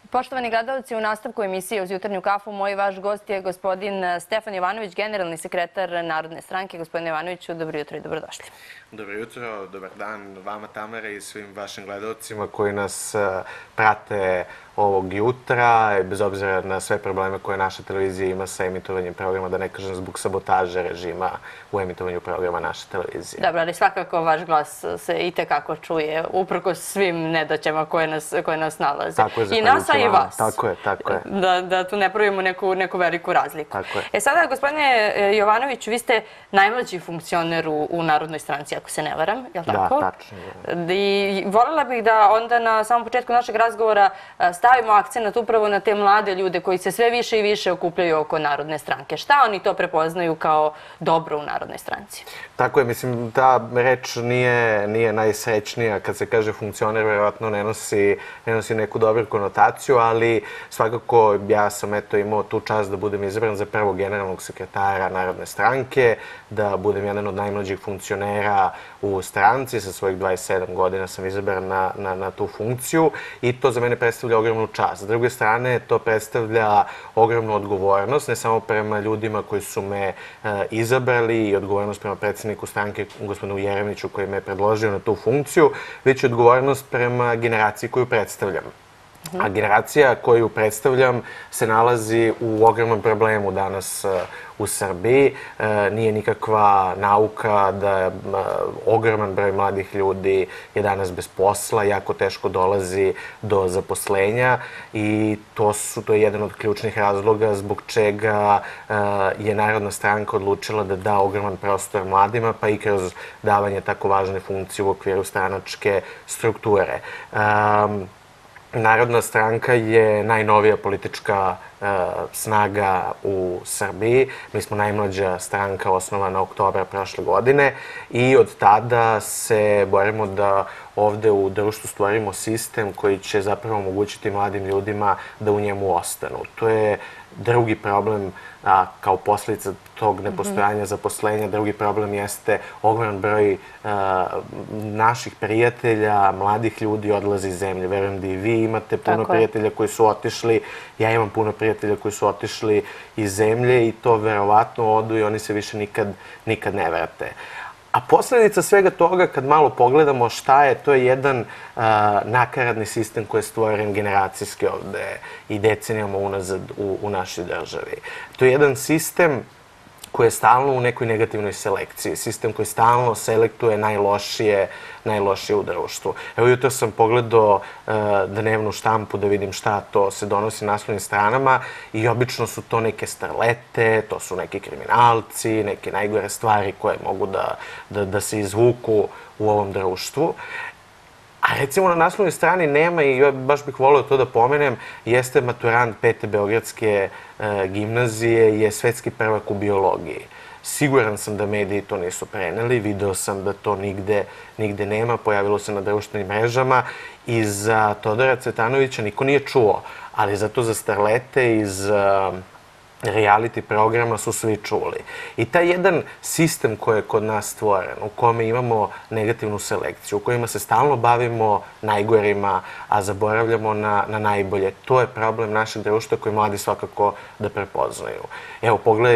Poštovani gledalci, u nastavku emisije Uz jutarnju kafu moj vaš gost je gospodin Stefan Jovanović, generalni sekretar Narodne stranke. Gospodine Jovanoviću, dobro jutro i dobrodošli. Dobro jutro, dobar dan vama, Tamara, i svim vašim gledalcima koji nas prate ovog jutra, bez obzira na sve probleme koje naša televizija ima sa emitovanjem programa, da ne kažem zbog sabotaže režima u emitovanju programa naše televizije. Dobro, ali svakako vaš glas se itekako čuje, uprkos svim nedaćama koje nas nalaze. Tako je, i nas, a i vas. Tako je, tako je. Da tu ne pravimo neku veliku razliku. Tako je. Sada, gospodine Jovanoviću, vi ste najmlađi funkcioner u Narodnoj stranci, ako se ne varam, je li tako? Da, tačno. I voljela bih da onda na samom početku našeg razgovora stavimo akcenat upravo na te mlade ljude koji se sve više i više okupljaju oko Narodne stranke. Šta oni to prepoznaju kao dobro u Narodnoj stranci? Tako je, mislim, ta reč nije najsrećnija. Kad se kaže funkcioner, verovatno ne nosi neku dobru konotaciju, ali svakako ja sam imao tu čast da budem izabran za prvog generalnog sekretara Narodne stranke, da budem jedan od najmlađih funkcionera u stranci. Sa svojih 27 godina sam izabran na tu funkciju i to za mene predstavlja ogromnu čast. S druge strane, to predstavlja ogromnu odgovornost, ne samo prema ljudima koji su me izabrali i odgovornost prema predsjedniku stranke, gospodinu Jeremiću, koji me je predložio na tu funkciju, već i odgovornost prema generaciji koju predstavljam. A generacija koju predstavljam se nalazi u ogromnom problemu danas u Srbiji. Nije nikakva nauka da ogroman broj mladih ljudi je danas bez posla, jako teško dolazi do zaposlenja i to je jedan od ključnih razloga zbog čega je Narodna stranka odlučila da da ogroman prostor mladima, pa i kroz davanje tako važne funkcije u okviru stranačke strukture. Narodna stranka je najnovija politička snaga u Srbiji. Mi smo najmlađa stranka osnovana oktobra prošle godine i od tada se borimo da ovde u društvu stvorimo sistem koji će zapravo omogućiti mladim ljudima da u njemu ostanu. To je drugi problem kao posljedica tog nepostojanja zaposlenja. Drugi problem jeste ogroman broj naših prijatelja, mladih ljudi odlazi iz zemlje. Verujem da i vi imate puno prijatelja koji su otišli. Ja imam puno prijatelja koji su otišli iz zemlje i to verovatno odu i oni se više nikad ne vrate. A posljedica svega toga, kad malo pogledamo šta je, to je jedan nakaradni sistem koji je stvoren generacijski ovde i decenijama unazad u našoj državi. To je jedan sistem koji je stalno u nekoj negativnoj selekciji, sistem koji stalno selektuje najlošije u društvu. Evo, jutro sam pogledao dnevnu štampu da vidim šta to se donosi na naslovnim stranama i obično su to neke starlete, to su neki kriminalci, neke najgore stvari koje mogu da se izvuku u ovom društvu. A recimo na naslovnoj strani nema, i baš bih volio to da pomenem, jeste maturant 5. Beogradske gimnazije, je svetski prvak u biologiji. Siguran sam da mediji to nisu preneli, video sam da to nigde nema, pojavilo se na društvenim mrežama i za Todora Cvetanovića niko nije čuo, ali zato za starlete iz reality programa su svi čuli. I taj jedan sistem koji je kod nas stvoren, u kome imamo negativnu selekciju, u kojima se stalno bavimo najgorima, a zaboravljamo na najbolje, to je problem našeg društva koji mladi svakako da prepoznaju. Evo,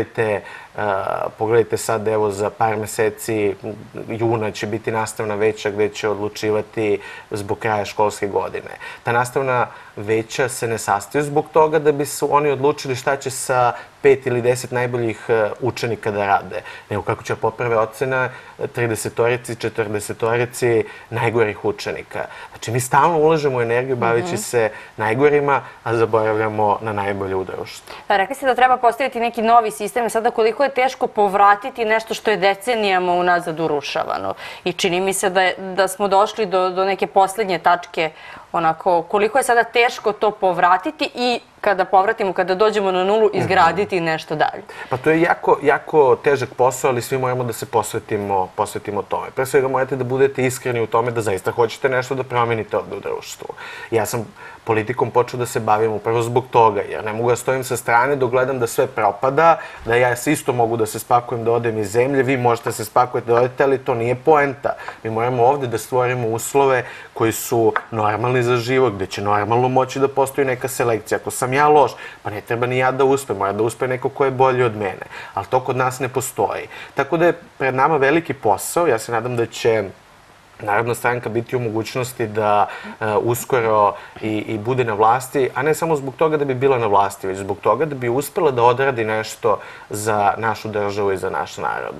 pogledajte sad, evo, za par meseci, juna će biti nastavna veća gde će odlučivati zbog kraja školske godine. Ta nastavna veća se ne sastaju zbog toga da bi su oni odlučili šta će sa 5 ili 10 najboljih učenika da rade, nego kako će poprave ocena 30-torici, 40-torici najgorih učenika. Znači, mi stalno ulažemo energiju baveći se najgorima, a zaboravljamo na najbolje u društvu. Rekli ste da treba postaviti neki novi sistem. Sada, koliko je teško povratiti nešto što je decenijama unazad urušavano. I čini mi se da smo došli do neke poslednje tačke, onako, koliko je sada teško to povratiti i kada povratimo, kada dođemo na nulu, izgraditi nešto dalje? Pa to je jako težak posao, ali svi moramo da se posvetimo tome. Pre svega morate da budete iskreni u tome da zaista hoćete nešto da promenite ovde u društvu. Ja sam politikom počeo da se bavim upravo zbog toga, jer ne mogu da stojim sa strane dok gledam da sve propada, da ja isto mogu da se spakujem, da odem iz zemlje, vi možete da se spakujete, da odete, ali to nije poenta. Mi moramo ovde da stvorimo uslove koji su normalni za život, gde će normalno moći da postoji neka selekcija. Ako sam ja loš, pa ne treba ni ja da uspem, mora da uspe neko ko je bolji od mene. Ali to kod nas ne postoji. Tako da je pred nama veliki posao. Ja se nadam da će Narodna stranka biti u mogućnosti da uskoro i bude na vlasti, a ne samo zbog toga da bi bila na vlasti, već zbog toga da bi uspela da odradi nešto za našu državu i za naš narod.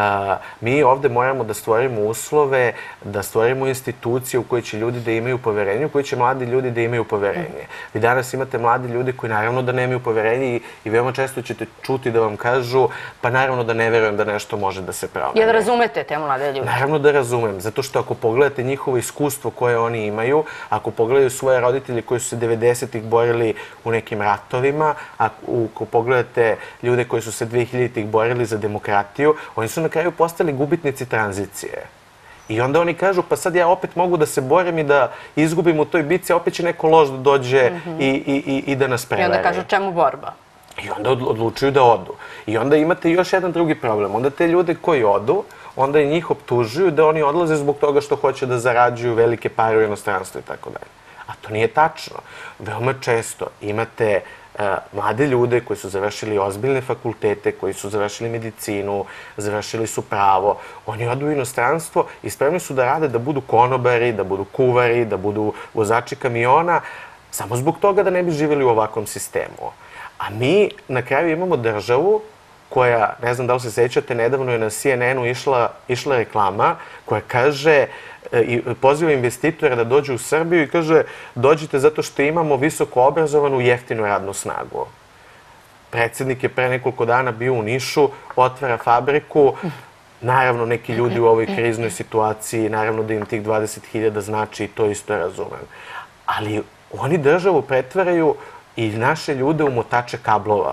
Mi ovde moramo da stvorimo uslove, da stvorimo institucije u koje će ljudi da imaju poverenje, u koje će mladi ljudi da imaju poverenje. Vi danas imate mladi ljudi koji naravno da nemaju poverenje i veoma često ćete čuti da vam kažu pa naravno da ne verujem da nešto može da se promeni. Jel razumete te mlade ljude? Naravno da razumem, zato što ako pogledate njihovo iskustvo koje oni imaju, ako pogledaju svoje roditelje koji su se 90-ih borili u nekim ratovima, ako pogledate ljude koji su se 2000-ih borili za demokratiju, oni su na kraju postali gubitnici tranzicije. I onda oni kažu, pa sad ja opet mogu da se borim i da izgubim u toj bici, a opet će neko loš da dođe i da nas prevari. I onda kažu, čemu borba? I onda odlučuju da odu. I onda imate još jedan drugi problem. Onda te ljude koji odu, onda i njih optužuju da oni odlaze zbog toga što hoće da zarađuju velike pare u inostranstvu i tako dalje. A to nije tačno. Veoma često imate mlade ljude koji su završili ozbiljne fakultete, koji su završili medicinu, završili su pravo. Oni odu u inostranstvo i spremni su da rade, da budu konobari, da budu kuvari, da budu vozači kamiona, samo zbog toga da ne bi živjeli u ovakvom sistemu. A mi na kraju imamo državu koja, ne znam da li se sećate, nedavno je na CNN-u išla reklama koja kaže, poziva investitora da dođu u Srbiju i kaže dođite zato što imamo visoko obrazovanu jeftinu radnu snagu. Predsjednik je pre nekoliko dana bio u Nišu, otvara fabriku, naravno neki ljudi u ovoj kriznoj situaciji, naravno da im tih 20.000 znači i to isto razumem. Ali oni državu pretvaraju i naše ljude u motače kablova,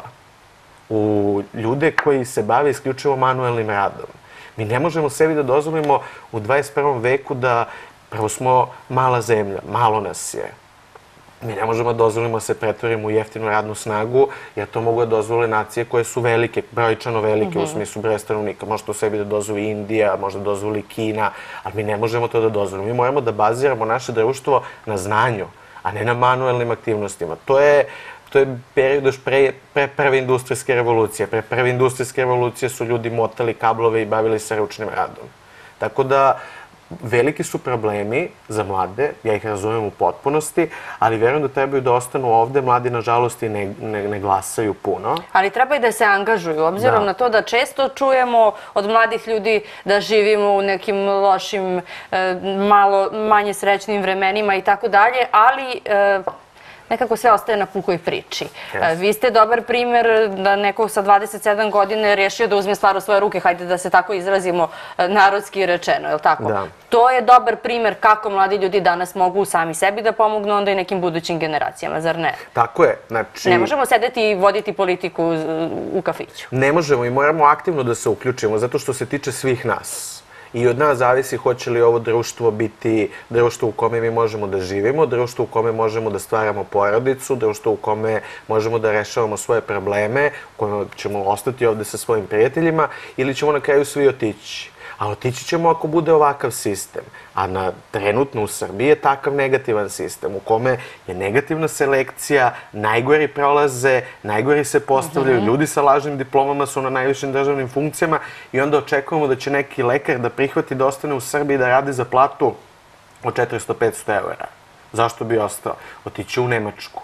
u ljude koji se bave isključivo manuelnim radom. Mi ne možemo sebi da dozvolimo u 21. veku da, prvo smo mala zemlja, malo nas je. Mi ne možemo da dozvolimo da se pretvorimo u jeftinu radnu snagu, jer to mogu da dozvole nacije koje su velike, brojčano velike u smislu broja stanovnika. Može to sebi da dozvoli Indija, može da dozvoli Kina, ali mi ne možemo to da dozvolimo. Mi moramo da baziramo naše društvo na znanju, a ne na manuelnim aktivnostima. To je period još pre prve industrijske revolucije. Pre prve industrijske revolucije su ljudi motali kablove i bavili se ručnim radom. Tako da, veliki su problemi za mlade, ja ih razumem u potpunosti, ali verujem da trebaju da ostanu ovde. Mladi, nažalost, i ne glasaju puno. Ali treba i da se angažuju, obzirom na to da često čujemo od mladih ljudi da živimo u nekim lošim, malo manje srećnim vremenima i tako dalje, ali nekako sve ostaje na pukoj priči. Vi ste dobar primer da neko sa 27 godina je rešio da uzme stvar u svoje ruke, hajde da se tako izrazimo narodski rečeno, je li tako? Da. To je dobar primer kako mladi ljudi danas mogu sami sebi da pomognu, onda i nekim budućim generacijama, zar ne? Tako je. Znači, ne možemo sedeti i voditi politiku u kafiću. Ne možemo i moramo aktivno da se uključimo, zato što se tiče svih nas. I od nas zavisi hoće li ovo društvo biti društvo u kome mi možemo da živimo, društvo u kome možemo da stvaramo porodicu, društvo u kome možemo da rešavamo svoje probleme, u kome ćemo ostati ovde sa svojim prijateljima ili ćemo na kraju svi otići. A otići ćemo ako bude ovakav sistem. A trenutno u Srbiji je takav negativan sistem u kome je negativna selekcija, najgori prolaze, najgori se postavljaju, ljudi sa lažnim diplomama su na najvišim državnim funkcijama i onda očekujemo da će neki lekar da prihvati da ostane u Srbiji da radi za platu od 400-500 eura. Zašto bi ostao? Otići u Nemačku.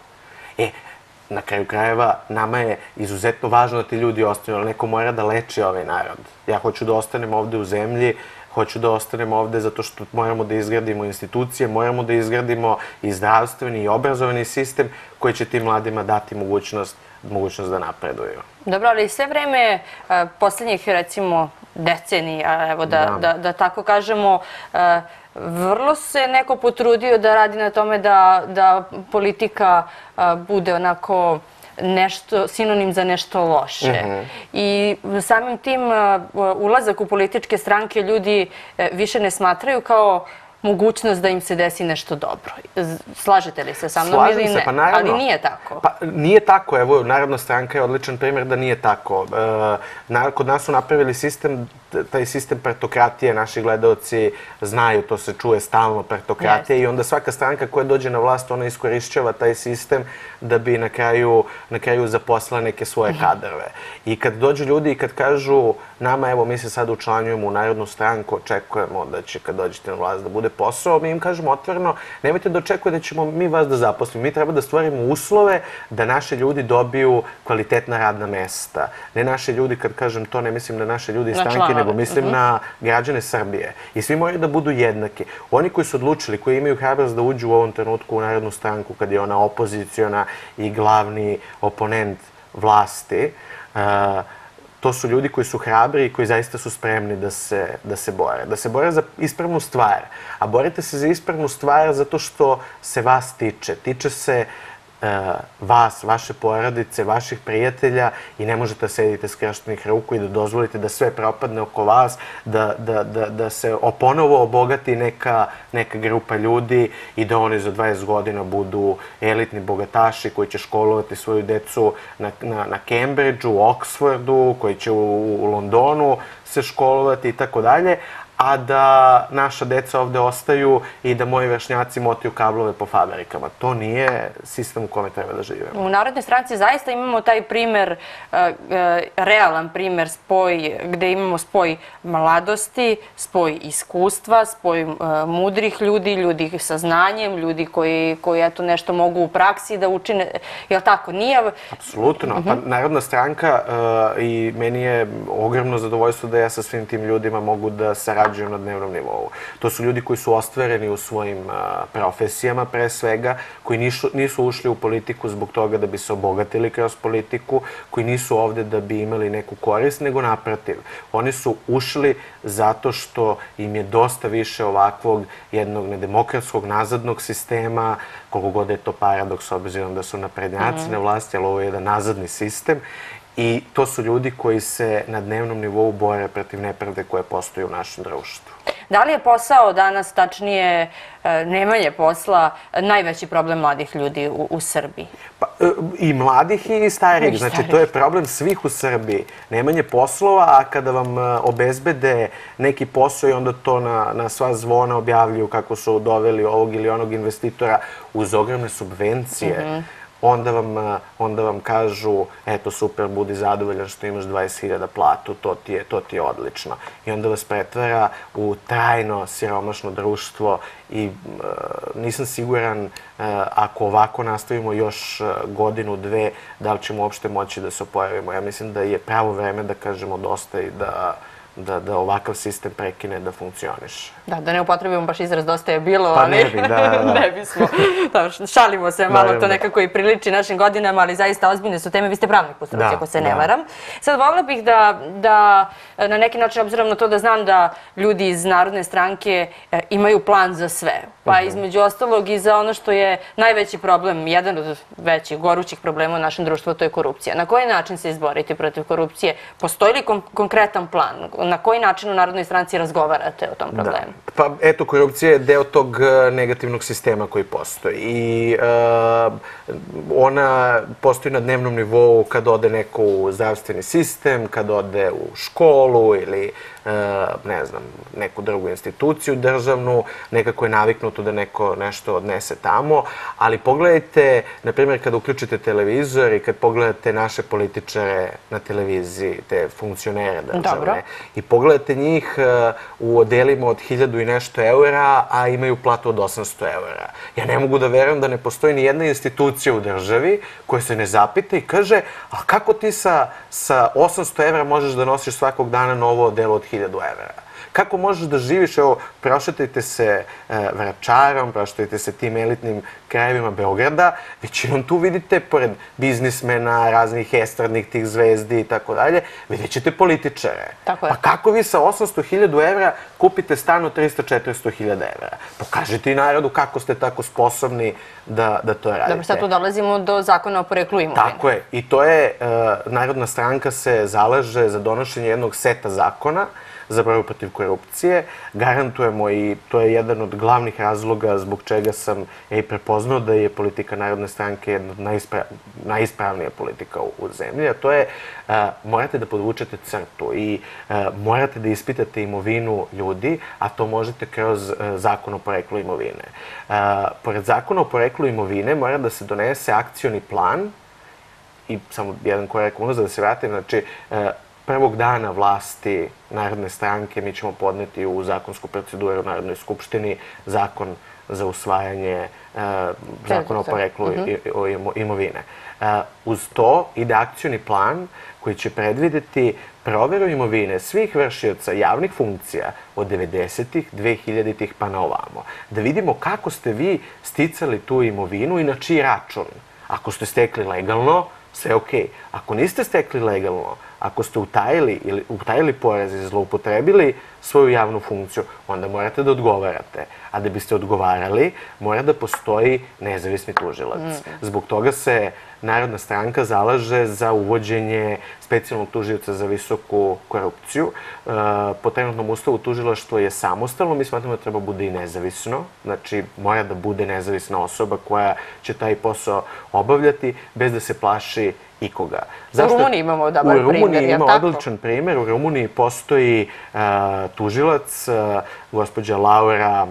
Na kraju krajeva, nama je izuzetno važno da ti ljudi ostanu, ali neko mora da leči ovaj narod. Ja hoću da ostanem ovde u zemlji, hoću da ostanem ovde zato što moramo da izgradimo institucije, moramo da izgradimo i zdravstveni i obrazovani sistem koji će tim mladima dati mogućnost da napreduju. Dobro, ali sve vreme poslednjih, recimo, decenija, evo da tako kažemo, vrlo se neko potrudio da radi na tome da politika bude onako nešto, sinonim za nešto loše. I samim tim ulazak u političke stranke ljudi više ne smatraju kao mogućnost da im se desi nešto dobro. Slažete li se sa mnom ili ne? Slažem se, pa naravno. Ali nije tako. Pa nije tako, evo, Narodna stranka je odličan primjer da nije tako. Kod nas su napravili sistem, taj sistem partokratije, naši gledaoci znaju, to se čuje stalno, partokratija, i onda svaka stranka koja dođe na vlast, ona iskorišćava taj sistem da bi na kraju zaposlila neke svoje kadrove. I kad dođu ljudi i kad kažu nama, evo, mi se sad učlanjujemo u Narodnu stranku, očekujemo da će kad dođete na vlast da bude posao, mi im kažemo otvoreno, nemojte da očekujete da ćemo mi vas da zaposlimo. Mi treba da stvorimo uslove da naši ljudi dobiju kvalitetna radna mesta. Ne naši ljudi, kad kažem to, ne mislim na naše ljudi iz stranke, nego mislim na građane Srbije. I svi moraju da budu jednaki. Oni koji su odlučili, koji imaju hrabrost da uđu u ovom trenutku u Narodnu stranku, kad je ona opoziciona i glavni oponent vlasti, to su ljudi koji su hrabri i koji zaista su spremni da se bore. Da se bore za ispravnu stvar. A borite se za ispravnu stvar zato što se vas tiče. Tiče se vas, vaše porodice, vaših prijatelja i ne možete da sedite skrštenih ruku i da dozvolite da sve propadne oko vas, da se ponovo obogati neka grupa ljudi i da oni za 20 godina budu elitni bogataši koji će školovati svoju decu na Cambridgeu, u Oxfordu, koji će u Londonu se školovati i tako dalje, a da naša deca ovde ostaju i da moji vršnjaci motaju kablove po fabrikama. To nije sistem u kome treba da živimo. U Narodnoj stranci zaista imamo taj primer, realan primer, gde imamo spoj mladosti, spoj iskustva, spoj mudrih ljudi, ljudi sa znanjem, ljudi koji eto nešto mogu u praksi da učine. Jel' tako? Nije... Apsolutno. Pa Narodna stranka i meni je ogromno zadovoljstvo da ja sa svim tim ljudima mogu da sarađujem na dnevnom nivou. To su ljudi koji su ostvareni u svojim profesijama, pre svega, koji nisu ušli u politiku zbog toga da bi se obogatili kroz politiku, koji nisu ovde da bi imali neku korist, nego naprotiv. Oni su ušli zato što im je dosta više ovakvog jednog nedemokratskog, nazadnog sistema, koliko god je to paradoks, obzirom da su naprednjaci na vlasti, ali ovo je jedan nazadni sistem. I to su ljudi koji se na dnevnom nivou bore protiv nepravde koje postoji u našem društvu. Da li je posao danas, tačnije nemanje posla, najveći problem mladih ljudi u Srbiji? I mladih i starijih. Znači, to je problem svih u Srbiji. Nemanje poslova, a kada vam obezbede neki posao i onda to na sva zvona objavljuju kako su doveli ovog ili onog investitora uz ogromne subvencije, onda vam kažu, eto, super, budi zadovoljan što imaš 20.000 platu, to ti je odlično. I onda vas pretvara u trajno siromašno društvo i nisam siguran ako ovako nastavimo još godinu, dve, da li ćemo uopšte moći da se oporavimo. Ja mislim da je pravo vreme da kažemo dosta i da ovakav sistem prekine da funkcioniše. Da ne upotrebimo baš izraz dosta je bilo, pa ali ne bi, ne bismo. Šalimo se malo, to nekako i priliči našim godinama, ali zaista ozbiljne su teme. Vi ste pravnik po struci, ako se ne varam. Sad voljela bih da na neki način, obzirom na to da znam da ljudi iz Narodne stranke imaju plan za sve, pa između ostalog i za ono što je najveći problem, jedan od većih gorućih problema u našem društvu, to je korupcija. Na koji način se izboriti protiv korupcije? Postoji li konkretan plan? Na koji način u Narodnoj stranci razgovarate o tom problemu? Pa eto, korupcija je deo tog negativnog sistema koji postoji i ona postoji na dnevnom nivou kad ode neko u zdravstveni sistem, kad ode u školu ili ne znam, neku drugu instituciju državnu, nekako je naviknuto da neko nešto odnese tamo, ali pogledajte, na primjer, kada uključite televizor i kad pogledate naše političare na televiziji, te funkcionere državne, i pogledate njih u odelima od 1000 i nešto eura, a imaju platu od 800 eura. Ja ne mogu da verujem da ne postoji ni jedna institucija u državi koja se ne zapita i kaže, a kako ti sa 800 evra možeš da nosiš svakog dana novo odelo od 1000 evra? Kako možeš da živiš, evo, prošetajte se Vračarom, prošetajte se tim elitnim krajevima Beograda, većinom tu vidite, pored biznismena, raznih estradnih tih zvezdi i tako dalje, vidjet ćete političare. Tako je. Pa kako vi sa 800.000 evra kupite stan od 300-400.000 evra? Pokažite i narodu kako ste tako sposobni da to radite. Dobro, sad tu dolazimo do zakona o poreklu imovine. Tako je. I to je, Narodna stranka se zalaže za donošenje jednog seta zakona za borbu protiv korupcije. Garantujemo, i to je jedan od glavnih razloga zbog čega sam i prepoznao da je politika Narodne stranke jedna od najispravnija politika u zemlji, a to je morate da podvučete crtu i morate da ispitate imovinu ljudi, a to možete kroz zakon o poreklu imovine. Pored zakona o poreklu imovine mora da se donese akcioni plan i samo jedan korak unazad da se vratim, znači prvog dana vlasti Narodne stranke mi ćemo podneti u zakonsku proceduru u Narodnoj skupštini zakon za usvajanje zakona o poreklu imovine. Uz to ide akcioni plan koji će predvideti proveru imovine svih vršioca javnih funkcija od 90-ih, 2000-ih pa na ovamo. Da vidimo kako ste vi sticali tu imovinu i na čiji račun. Ako ste stekli legalno, sve okej. Ako niste stekli legalno, ako ste utajili porez i zloupotrebili svoju javnu funkciju, onda morate da odgovarate. A da biste odgovarali, mora da postoji nezavisni tužilac. Zbog toga se Narodna stranka zalaže za uvođenje specijalnog tužioca za visoku korupciju. Po trenutnom ustavu tužilaštvo je samostalno, mi smatramo da treba bude i nezavisno. Znači, mora da bude nezavisna osoba koja će taj posao obavljati bez da se plaši ikoga. U Rumuniji imamo dobar primjer, je li tako? U Rumuniji ima odličan primjer. U Rumuniji postoji tužilac, gospođa Laura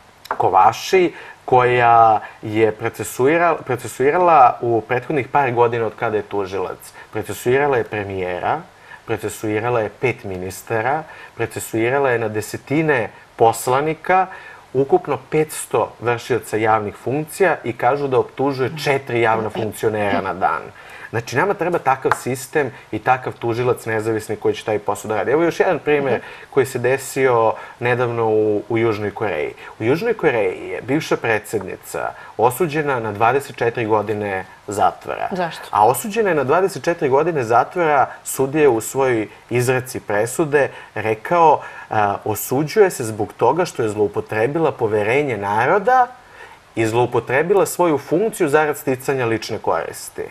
Kovaši, koja je procesuirala u prethodnih par godina od kada je tužilac. Procesuirala je premijera, procesuirala je 5 ministara, procesuirala je na desetine poslanika, ukupno 500 vršioca javnih funkcija i kažu da optužuje 4 javna funkcionera na dan. Znači, nama treba takav sistem i takav tužilac nezavisni koji će taj posao da radi. Evo još jedan primjer koji se desio nedavno u Južnoj Koreji. U Južnoj Koreji je bivša predsjednica osuđena na 24 godine zatvora. Zašto? A osuđena je na 24 godine zatvora, sudija u svojoj izreci presude rekao osuđuje se zbog toga što je zloupotrebila poverenje naroda i zloupotrebila svoju funkciju zarad sticanja lične koristi.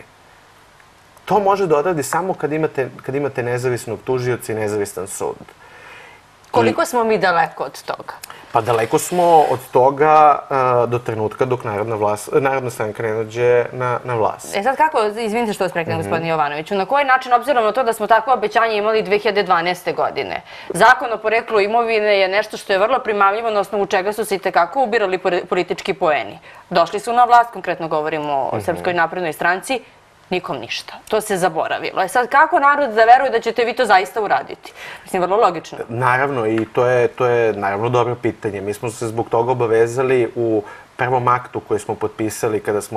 To može da odradi samo kad imate nezavisnog tužioca i nezavistan sud. Koliko smo mi daleko od toga? Pa daleko smo od toga do trenutka dok Narodna stranka ne dođe na vlast. Sad kako, izvinite što vas preknem, gospodine Jovanoviću, na koji način, obzirom na to da smo takvo obećanje imali 2012. godine, zakon o poreklu imovine je nešto što je vrlo primamljivo na osnovu čega su se i tekako ubirali politički poeni. Došli su na vlast, konkretno govorimo o Srpskoj naprednoj stranci, nikom ništa. To se zaboravilo. Sad, kako narod da veruje da ćete vi to zaista uraditi? Mislim, vrlo logično. Naravno, i to je naravno dobro pitanje. Mi smo se zbog toga obavezali u prvom aktu koji smo potpisali kada smo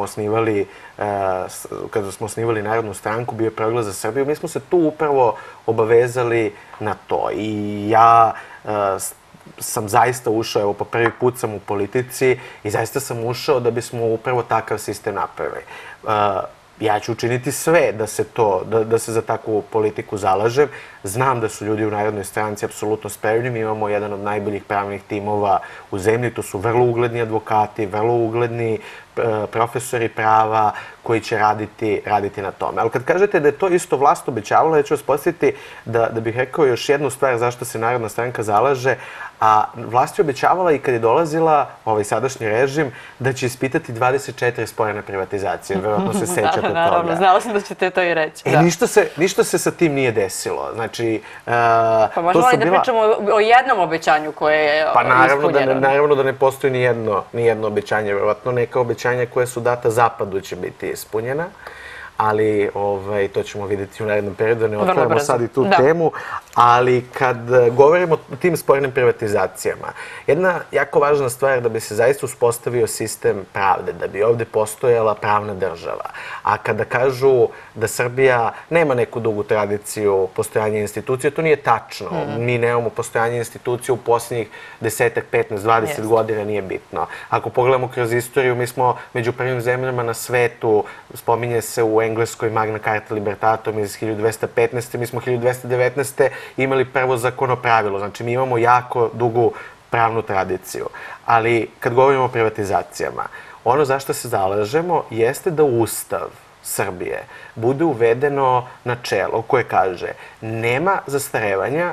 osnivali Narodnu stranku, bio je Program za Srbiju. Mi smo se tu upravo obavezali na to. I ja sam zaista ušao, evo po prvi put sam u politici i zaista sam ušao da bismo upravo takav sistem napravili. Ja ću učiniti sve da se za takvu politiku zalažem. Znam da su ljudi u Narodnoj stranci apsolutno spremni. Mi imamo jedan od najboljih pravnih timova u zemlji. To su vrlo ugledni advokati, vrlo ugledni profesori prava koji će raditi na tome. Ali kad kažete da je to isto vlast obećavala, ja ću vas podsjetiti da bih rekao još jednu stvar zašto se Narodna stranka zalaže, a vlast je obećavala i kad je dolazila ovaj sadašnji režim da će ispitati 24 sporene privatizacije. Verovatno se sećate toga. Naravno, znala sam da ćete to i reći. Ništa se sa tim nije desilo. Znači, pa možemo li da pričamo o jednom obećanju koje je ispunjeno? Pa naravno da ne postoji ni jedno obećanje. Verovatno neka obećanja koja su data Zapadu će biti ispunjena, ali to ćemo vidjeti u narednom periodu, ne otvaramo sad i tu Da. temu, ali kad govorimo o tim spornim privatizacijama, jedna jako važna stvar je da bi se zaista uspostavio sistem pravde, da bi ovde postojala pravna država. A kada kažu da Srbija nema neku dugu tradiciju postojanja institucija, to nije tačno. Mi nemamo postojanje institucija u posljednjih 10, 15, 20 godina, nije bitno. Ako pogledamo kroz istoriju, mi smo među prvim zemljama na svetu, spominje se u Engleskoj Magna Carta Libertatum iz 1215. Mi smo 1219. imali prvo zakonopravilo. Znači, mi imamo jako dugu pravnu tradiciju. Ali, kad govorimo o privatizacijama, ono zašto se zalažemo jeste da Ustav Srbije bude uvedeno načelo koje kaže nema zastarevanja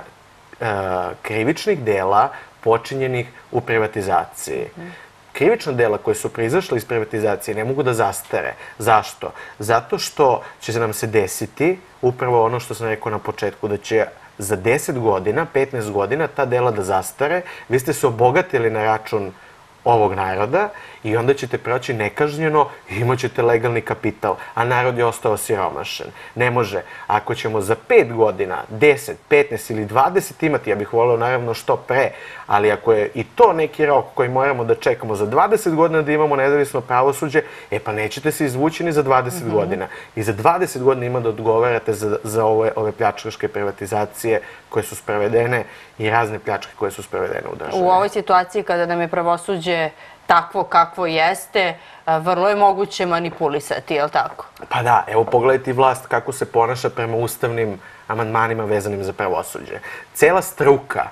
krivičnih dela počinjenih u privatizaciji. Krivična dela koje su proizašle iz privatizacije ne mogu da zastare. Zašto? Zato što će nam se desiti upravo ono što sam rekao na početku, da će za 10 godina, 15 godina ta dela da zastare. Vi ste se obogatili na račun ovog naroda i onda ćete proći nekažnjeno i imat ćete legalni kapital, a narod je ostao siromašen. Ne može. Ako ćemo za 5 godina, 10, 15 ili 20 imati, ja bih voleo naravno što pre, ali ako je i to neki rok koji moramo da čekamo za 20 godina da imamo nezavisno pravosuđe, pa nećete se izvući ni za 20 godina. I za 20 godina ima da odgovarate za ove pljačkaške privatizacije koje su sprovedene i razne pljačke koje su sprovedene u državi. U ovoj situaciji kada nam je pravosuđe takvo kakvo jeste, vrlo je moguće manipulisati, je li tako? Pa da, evo pogledajte vlast kako se ponaša prema ustavnim amandmanima vezanim za pravosuđe. Cela struka,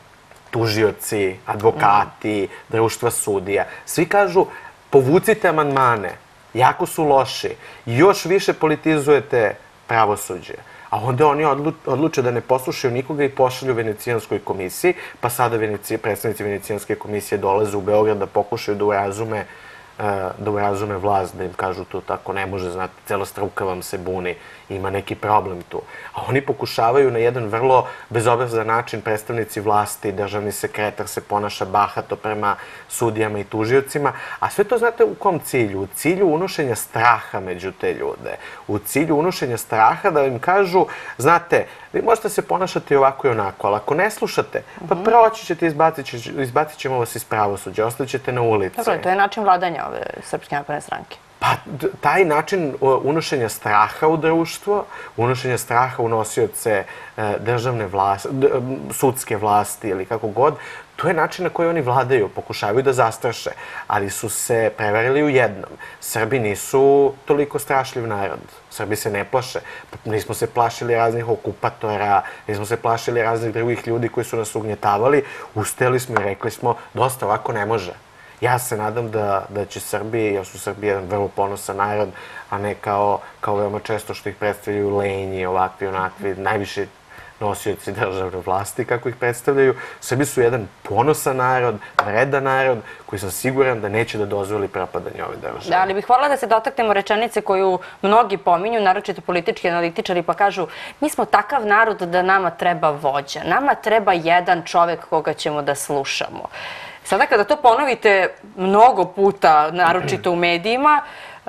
tužioci, advokati, društva sudija, svi kažu povucite amandmane, jako su loši, još više politizujete pravosuđe. A onda oni odluče da ne poslušaju nikoga i pošalju Venecijanskoj komisiji, pa sada predstavnici Venecijanske komisije dolaze u Beograd da pokušaju da urazume vlast, da im kažu to tako ne može, znate, cela struka vam se buni, ima neki problem tu. A oni pokušavaju na jedan vrlo bezobrazan način, predstavnici vlasti, državni sekretar se ponaša bahato prema sudijama i tužiocima, a sve to znate u kom cilju? U cilju unošenja straha među te ljude. U cilju unošenja straha da im kažu, znate, vi možete se ponašati ovako i onako, ali ako ne slušate, pa proći ćete, izbacit ćemo vas iz pravosuđa, ostaćete na ulici. Dobro, to je način vladanja ove Srpske napredne stranke. Pa taj način unošenja straha u društvo, unošenja straha u nosioce državne vlasti, sudske vlasti ili kako god, to je način na koji oni vladaju, pokušavaju da zastraše, ali su se prevarili u jednom. Srbi nisu toliko strašljiv narod. Srbi se ne plaše. Nismo se plašili raznih okupatora, nismo se plašili raznih drugih ljudi koji su nas ugnjetavali. Ustajali smo i rekli smo, dosta, ovako ne može. Ja se nadam da će Srbiji, jer su Srbi jedan vrlo ponosan narod, a ne kao veoma često što ih predstavljaju lenji, ovakvi, onakvi, najviše nosioci državne vlasti, kako ih predstavljaju. Srbi su jedan ponosan narod, vredan narod, koji sam siguran da neće da dozvoli propadanje ove države. Da, ali bih voljela da se dotaknemo rečenice koju mnogi pominju, naročito politički analitičari, pa kažu mi smo takav narod da nama treba vođa, nama treba jedan čovek koga ćemo da slušamo. Sada kada to ponovite mnogo puta, naročito u medijima,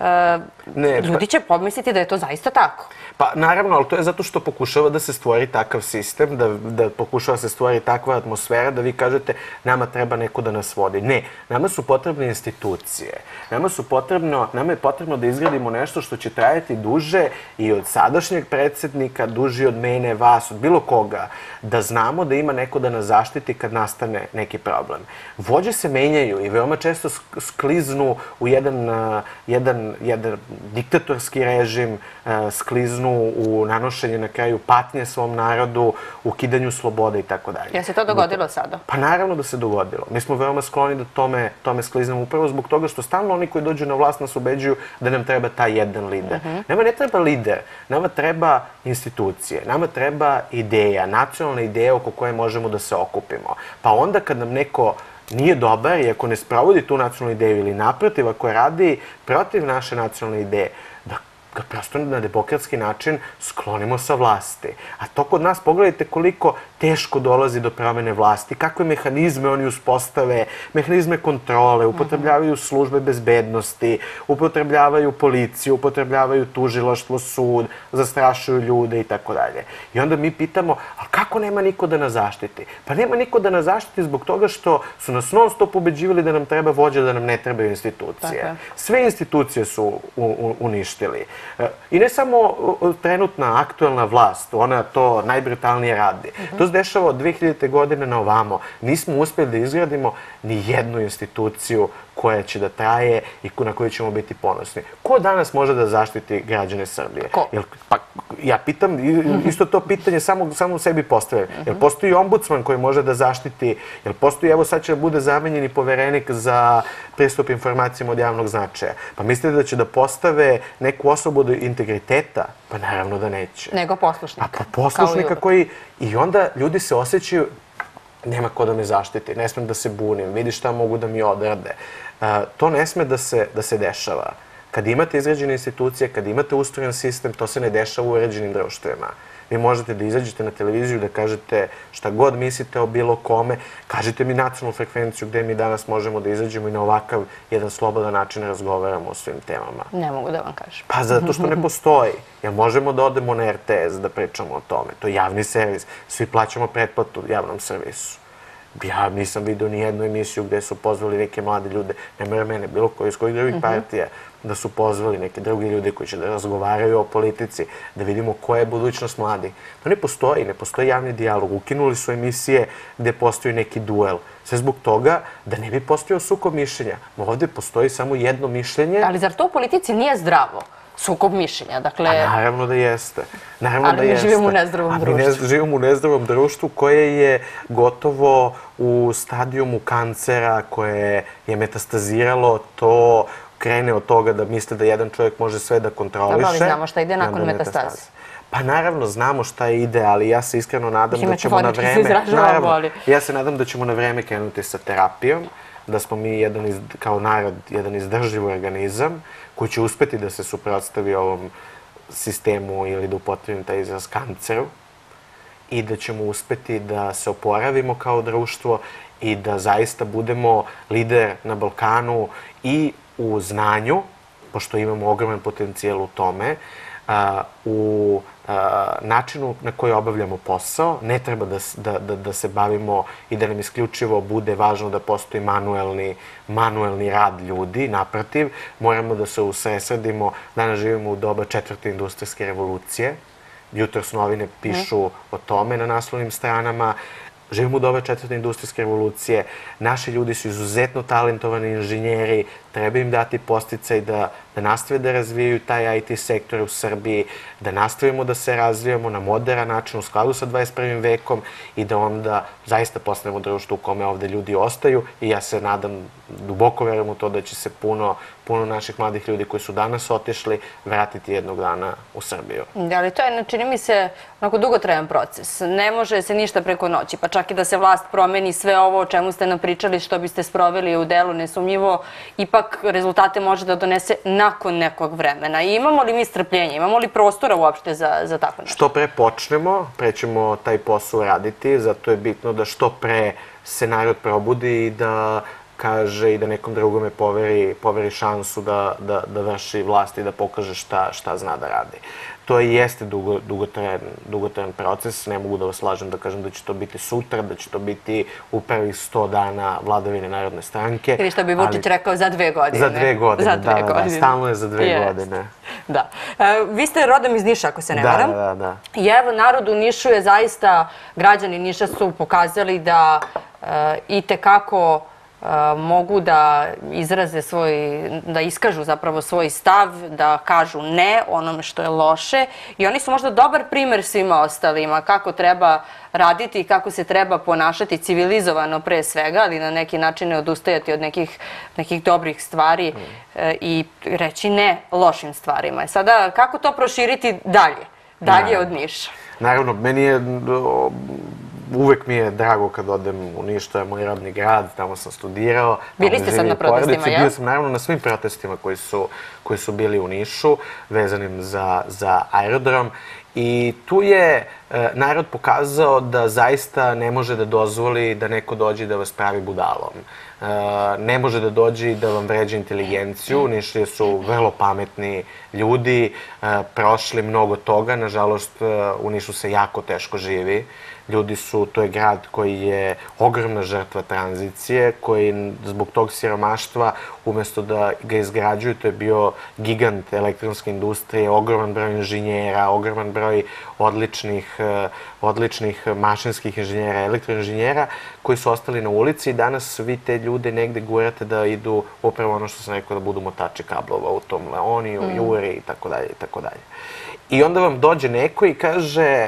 ljudi će pomisliti da je to zaista tako. Pa naravno, ali to je zato što pokušava da se stvori takav sistem, da pokušava se stvori takva atmosfera da vi kažete nama treba neko da nas vodi. Ne, nama su potrebne institucije. Nama je potrebno da izgradimo nešto što će trajati duže i od sadašnjeg predsjednika, duži od mene, vas, od bilo koga, da znamo da ima neko da nas zaštiti kad nastane neki problem. Vođe se menjaju i veoma često skliznu u jedan diktatorski režim, skliznu u nanošenje na kraju patnje svom narodu, ukidanju slobode i tako dalje. Je se to dogodilo sada? Pa naravno da se dogodilo. Mi smo veoma skloni da tome skliznemo upravo zbog toga što stalno oni koji dođu na vlast nas ubeđuju da nam treba taj jedan lider. Nama ne treba lider, nama treba institucije, nama treba ideja, nacionalna ideja oko koje možemo da se okupimo. Pa onda kad nam neko nije dobar i ako ne sprovodi tu nacionalnu ideju ili naprotiv, ako radi protiv naše nacionalne ideje, da ga prosto na demokratski način sklonimo sa vlasti. A to kod nas, pogledajte koliko teško dolazi do promene vlasti, kakve mehanizme oni uspostave, mehanizme kontrole, upotrebljavaju službe bezbednosti, upotrebljavaju policiju, upotrebljavaju tužilaštvo, sud, zastrašuju ljude i tako dalje. I onda mi pitamo, a kako nema niko da nas zaštiti? Pa nema niko da nas zaštiti zbog toga što su nas non stop ubeđivali da nam treba vođa, da nam ne trebaju institucije. Sve institucije su uništili. I ne samo trenutna aktuelna vlast, ona to najbrutalnije radi. To se dešava od 2000. godine na ovamo. Nismo uspjeli da izgradimo ni jednu instituciju koja će da traje i na koju ćemo biti ponosni. Ko danas može da zaštiti građane Srbije? Ko? Pa, ja pitam, isto to pitanje samo sebi postavljam. Jel postoji ombudsman koji može da zaštiti, jel postoji, evo sad će da bude zamenjeni poverenik za pristup informacijama od javnog značaja. Pa mislite da će da postave neku osobu od integriteta? Pa naravno da neće. Nego poslušnika. Pa poslušnika koji... I onda ljudi se osjećaju, nema ko da me zaštiti, ne smem da se bunim, vidi šta mogu da mi odrade. To ne sme da se dešava. Kad imate izgrađene institucije, kad imate ustrojen sistem, to se ne dešava u uređenim društvima. Vi možete da izađete na televiziju, da kažete šta god mislite o bilo kome, kažete mi nacionalnu frekvenciju gde mi danas možemo da izađemo i na ovakav jedan slobodan način razgovaramo o svim temama. Ne mogu da vam kažem. Pa zato što ne postoji. Jer možemo da odemo na RTS da pričamo o tome. To je javni servis. Svi plaćamo pretplatu javnom servisu. Ja nisam vidio ni jednu emisiju gde su pozvali neke mlade ljude, ne mora mene, bilo koji iz kojih drugih partija, da su pozvali neke drugi ljudi koji će da razgovaraju o politici, da vidimo koja je budućnost mladih. To ne postoji, ne postoji javni dijalog. Ukinuli su emisije gde postoji neki duel. Sve zbog toga da ne bi postojao sukob mišljenja. Ovde postoji samo jedno mišljenje. Ali zar to u politici nije zdravo? Sukob mišljenja, dakle... Naravno da jeste. Ali mi živimo u nezdravom društvu. Mi živimo u nezdravom društvu koje je gotovo u stadijumu kancera, koje je metastaziralo, to krene od toga da misle da jedan čovjek može sve da kontroliše. Ali znamo šta ide nakon metastaze. Pa naravno znamo šta ide, ali ja se iskreno nadam da ćemo na vreme... Ja se nadam da ćemo na vreme krenuti sa terapijom, da smo mi kao narod jedan izdrživ organizam koji će uspeti da se suprotstavi ovom sistemu ili da upotrebim taj izraz kanceru i da ćemo uspeti da se oporavimo kao društvo i da zaista budemo lider na Balkanu i u znanju, pošto imamo ogroman potencijal u tome, u načinu na koji obavljamo posao. Ne treba da se bavimo i da nam isključivo bude važno da postoji manuelni rad ljudi. Naprotiv, moramo da se usredsredimo. Danas živimo u doba 4. industrijske revolucije. Jutros novine pišu o tome na naslovnim stranama. Živimo u doba 4. industrijske revolucije. Naši ljudi su izuzetno talentovani inženjeri. Treba im dati podsticaj da nastave da razvijaju taj IT sektor u Srbiji, da nastavimo da se razvijamo na moderan način u skladu sa 21. vekom i da onda zaista postanemo društvo u kome ovde ljudi ostaju. I ja se nadam, duboko verujem u to da će se puno naših mladih ljudi koji su danas otišli vratiti jednog dana u Srbiju. Ali to je, čini mi se, onako dugotrajan proces. Ne može se ništa preko noći, pa čak i da se vlast promeni, sve ovo o čemu ste nam pričali, što biste sproveli u delu, nesumnjivo, ipak rezultate može da donese nakon nekog vremena. I imamo li mi strpljenje, imamo li prostora uopšte za tako nešto? Što pre počnemo, pre ćemo taj posao raditi, zato je bitno da što pre se narod probudi i da kaže i da nekom drugome poveri šansu da vrši vlast i da pokaže šta zna da radi. To i jeste dugotrajan proces. Ne mogu da vas lažem da kažem da će to biti sutra, da će to biti u prvih 100 dana vladavine Narodne stranke. Ili što bi Vučić rekao za 2 godine. Za 2 godine, da. Stalno je za 2 godine. Da. Vi ste rodom iz Niša, ako se ne varam. Da. I evo, narod u Nišu je zaista, građani Niša su pokazali da i tekako mogu da izraze da iskažu zapravo svoj stav, da kažu ne onome što je loše i oni su možda dobar primer svima ostalima kako treba raditi i kako se treba ponašati civilizovano pre svega, ali na neki način ne odustajati od nekih dobrih stvari i reći ne lošim stvarima. Sada, kako to proširiti dalje od Niša? Naravno, uvek mi je drago kad odem u Niš, to je moj rodni grad, tamo sam studirao. Bili ste sad na protestima, ja? Bio sam naravno na svim protestima koji su bili u Nišu, vezanim za aerodrom I tu je narod pokazao da zaista ne može da dozvoli da neko dođe da vas pravi budalom. Ne može da dođe i da vam vređa inteligenciju. Nišlije su vrlo pametni ljudi, prošli mnogo toga. Nažalost, u Nišu se jako teško živi. Ljudi su, to je grad koji je ogromna žrtva tranzicije, koji zbog tog siromaštva, umesto da ga izgrađuju, to je bio gigant elektronske industrije, ogroman broj inženjera, ogroman broj odličnih mašinskih inženjera, elektroinženjera, koji su ostali na ulici i danas vi te ljude negde gurate da idu upravo ono što sam rekao, da budu motači kablova u tom Leoniju, Juri i tako dalje i tako dalje. I onda vam dođe neko i kaže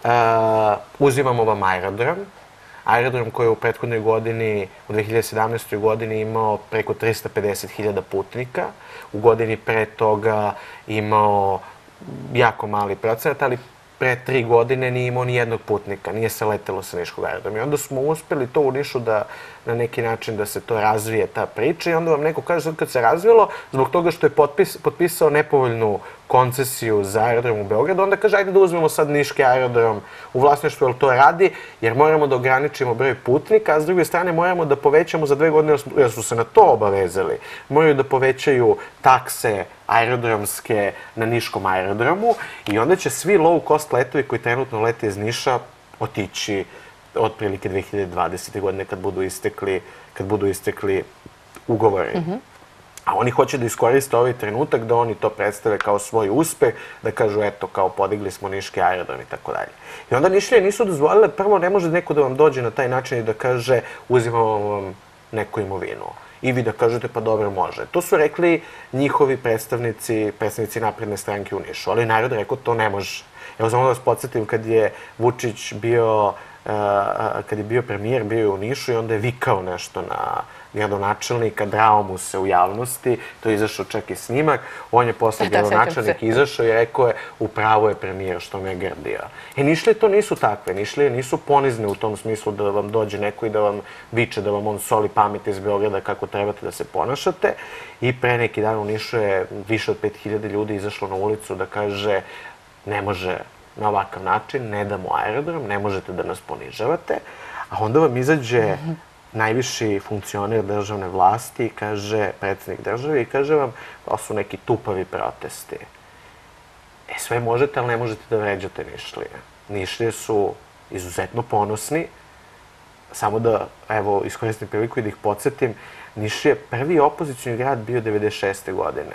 uzimamo vam aerodrom. Aerodrom koji je u prethodnoj godini, u 2017. godini imao preko 350.000 putnika. U godini pre toga imao jako mali procenat, ali pre 3 godine nije imao ni jednog putnika, nije se letelo sa Niškog aerodroma. I onda smo uspeli to u Nišu da na neki način da se to razvije, ta priča, i onda vam neko kaže sad kad se razvilo, zbog toga što je potpisao nepovoljnu koncesiju za aerodrom u Beogradu, onda kaže ajde da uzmemo sad Niški aerodrom u vlasništvu, jer to radi, jer moramo da ograničimo broj putnika, a s druge strane moramo da povećamo za 2 godine, jer su se na to obavezali, moraju da povećaju takse aerodromske na Niškom aerodromu i onda će svi low cost letovi koji trenutno lete iz Niša otići otprilike 2020. godine kad budu istekli ugovori. A oni hoće da iskoriste ovaj trenutak da oni to predstave kao svoj uspeh, da kažu eto kao podigli smo Niški aerodrom i tako dalje. I onda Nišlije nisu dozvolile, prvo ne može neko da vam dođe na taj način i da kaže uzimamo vam neku imovinu. I vi da kažete pa dobro može. To su rekli njihovi predstavnici Napredne stranke u Nišu, ali narod rekao to ne može. Evo samo da vas podsjetim kad je Vučić bio premijer, bio je u Nišu i onda je vikao nešto na gradonačelnika, drao mu se u javnosti, to je izašao čak i snimak, on je posle gradonačelnik izašao i rekao je u pravu je premijer što me je grdio. Nišlije to nisu takve, Nišlije nisu ponizne u tom smislu da vam dođe neko i da vam viče, da vam on soli pamet iz Beograda kako trebate da se ponašate i pre neki dan u Nišu je više od 5.000 ljudi izašlo na ulicu da kaže ne može na ovakav način, ne damo aerodrom, ne možete da nas ponižavate, a onda vam izađe najviši funkcioner državne vlasti, kaže predsjednik države i kaže vam to su neki tupavi protesti. Sve možete, ali ne možete da vređate Nišlije. Nišlije su izuzetno ponosni. Samo da, evo, iskoristim priliku i da ih podsjetim, Niš je prvi opozicioni grad bio 96. godine.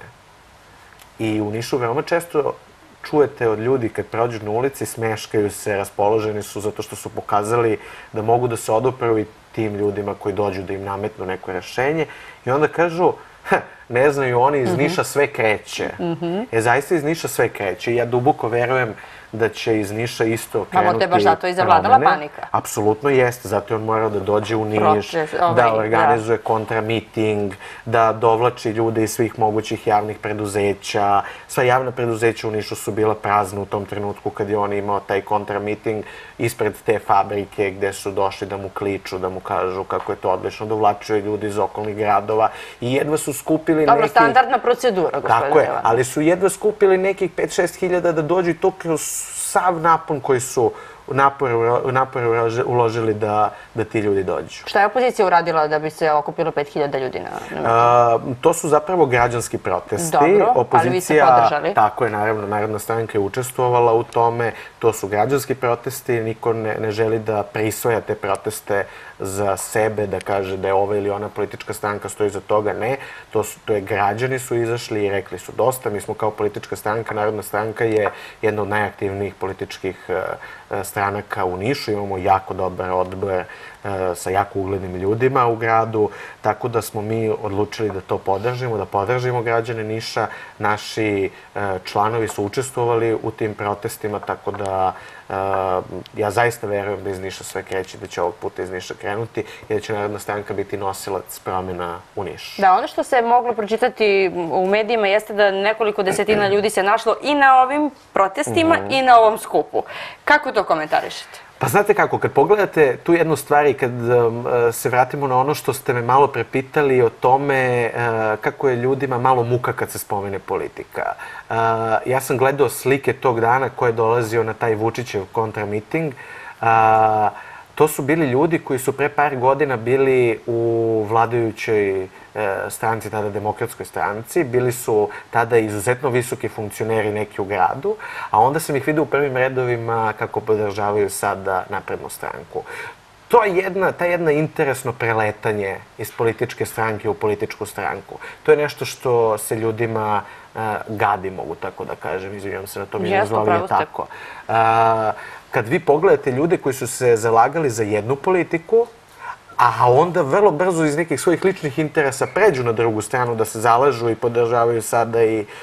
I u Nišu veoma često čujete od ljudi kad prođu na ulici, smeškaju se, raspoloženi su zato što su pokazali da mogu da se odupreju i tim ljudima koji dođu da im nametnu neko rešenje i onda kažu ne znaju oni, iz Niša sve kreće. Zaista iz Niša sve kreće i ja duboko verujem da će iz Niša isto krenuti promene. Te baš zato i zavladala panika. Apsolutno jeste, zato je on morao da dođe u Niš, da organizuje kontramiting, da dovlači ljude iz svih mogućih javnih preduzeća. Sva javna preduzeća u Nišu su bila prazna u tom trenutku kad je on imao taj kontramiting ispred te fabrike gde su došli da mu kliču, da mu kažu kako je to odlično, dovlačio ljudi iz okolnih gradova i jedva su skupili nekih... Dobro, standardna procedura, gospodine. Tako je, ali su jedva skupili nekih 5-6 hiljada da dođu i to kroz sav napon koji su napore uložili da ti ljudi dođu. Šta je opozicija uradila da bi se okupilo 5.000 ljudi na To su zapravo građanski protesti. Dobro, ali vi ste podržali. Tako je, naravno, Narodna stranka je učestvovala u tome. To su građanski protesti. Niko ne želi da prisvoja te proteste za sebe, da kaže da je ova ili ona politička stranka stoji za toga. Ne, to je građani su izašli i rekli su dosta. Mi smo kao politička stranka, Narodna stranka je jedna od najaktivnijih političkih stranaka u Nišu. Imamo jako dobar odbor sa jako uglednim ljudima u gradu, tako da smo mi odlučili da to podržimo, da podržimo građane Niša. Naši članovi su učestvovali u tim protestima, tako da ja zaista verujem da iz Niša sve kreće, da će ovog puta iz Niša krenuti i da će Narodna stranka biti nosilac promjena u Nišu. Da, ono što se moglo pročitati u medijima jeste da nekoliko desetina ljudi se našlo i na ovim protestima i na ovom skupu. Kako to komentarišete? Pa znate kako, kad pogledate tu jednu stvar i kad se vratimo na ono što ste me malo prepitali o tome kako je ljudima malo muka kad se spomene politika. Ja sam gledao slike tog dana ko je dolazio na taj Vučićev kontramiting. To su bili ljudi koji su pre par godina bili u vladajućoj stranci, tada Demokratskoj stranci. Bili su tada izuzetno visoki funkcioneri neki u gradu, a onda sam ih vidio u prvim redovima kako podržavaju sada Naprednu stranku. Ta jedna interesno preletanje iz političke stranke u političku stranku, to je nešto što se ljudima gadi, mogu tako da kažem, izvinjam se na to, mi je nazvali tako. Kad vi pogledate ljude koji su se zalagali za jednu politiku, a onda vrlo brzo iz nekih svojih ličnih interesa pređu na drugu stranu da se zalažu i podržavaju sada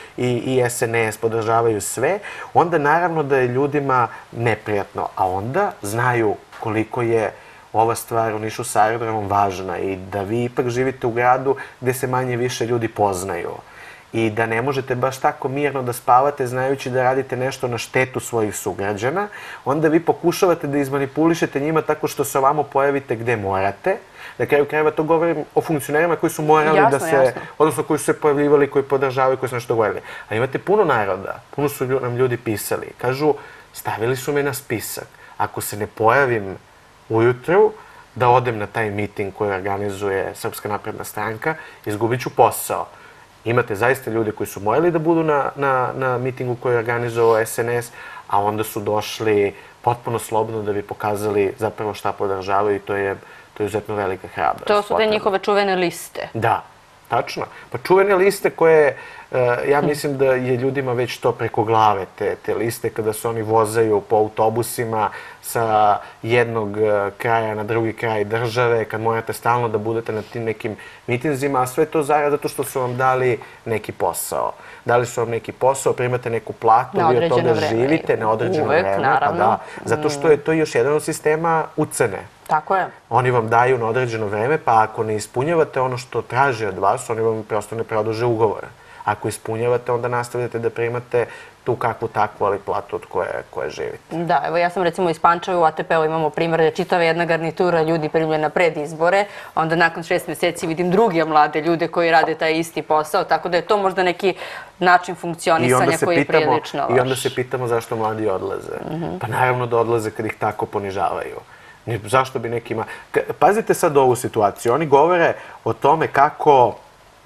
i SNS, podržavaju sve, onda naravno da je ljudima neprijatno, a onda znaju koliko je ova stvar u Nišu sa aerodromom važna i da vi ipak živite u gradu gde se manje više ljudi poznaju i da ne možete baš tako mirno da spavate znajući da radite nešto na štetu svojih sugrađana, onda vi pokušavate da izmanipulišete njima tako što se ovamo pojavite gde morate. Na kraju krajeva to govorim o funkcionerima koji su morali da se, odnosno koji su se pojavljivali, koji podržavaju, koji su nešto govorili. A imate puno naroda, puno su nam ljudi pisali. Kažu, stavili su me na spisak. Ako se ne pojavim ujutru, da odem na taj miting koji organizuje Srpska napredna stranka, izgubit ću posao. Imate zaista ljude koji su morali da budu na mitingu koji je organizovao SNS, a onda su došli potpuno slobodno da bi pokazali zapravo šta podržavaju i to je izuzetno velika hrabrost. To su te njihove čuvene liste. Da, tačno. Pa čuvene liste koje, ja mislim da je ljudima već to preko glave, te liste kada se oni vozaju po autobusima sa jednog kraja na drugi kraj države, kad morate stalno da budete na tim nekim mitinzima, a sve to zato što su vam dali neki posao. Dali su vam neki posao, primate neku platu, vi od toga živite na određeno vreme. Uvek, naravno. Zato što je to još jedan od sistema ucene. Tako je. Oni vam daju na određeno vreme, pa ako ne ispunjavate ono što traže od vas, oni vam prosto ne produže ugovore. Ako ispunjavate, onda nastavljate da primate tu kakvu takvu, ali platu od koje živite. Da, evo ja sam recimo iz Pančeva u ATP-u imamo primjer da je čitava jedna garnitura ljudi primljena pred izbore, onda nakon 6 meseci vidim druge mlade ljude koji rade taj isti posao, tako da je to možda neki način funkcionisanja koji je prilično loš. I onda se pitamo zašto mladi odlaze. Pa naravno da odlaze kad ih tako ponižavaju. Zašto bi nekima... Pazite sad ovu situaciju. Oni govore o tome kako